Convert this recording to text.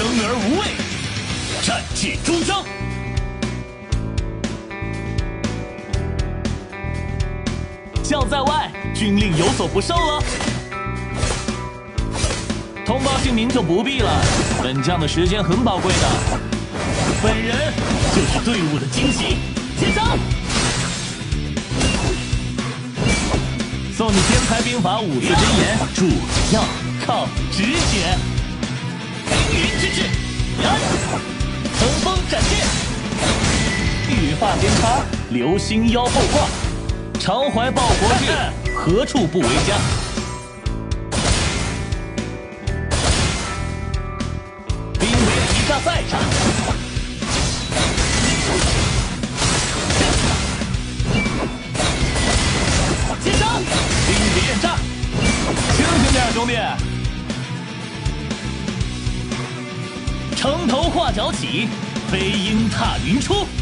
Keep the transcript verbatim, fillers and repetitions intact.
生而无畏，战至终章。将在外，军令有所不受了。通报姓名就不必了，本将的时间很宝贵的。本人就是队伍的惊喜。接招！送你天才兵法五字真言，主要靠直觉。凌云之志，呀！乘风斩剑，羽发边插，流星腰后挂。常怀报国志，何处不为家？兵为一炸再炸，接招！兵别炸，清醒点，兄弟！城头画角起，飞鹰踏云出。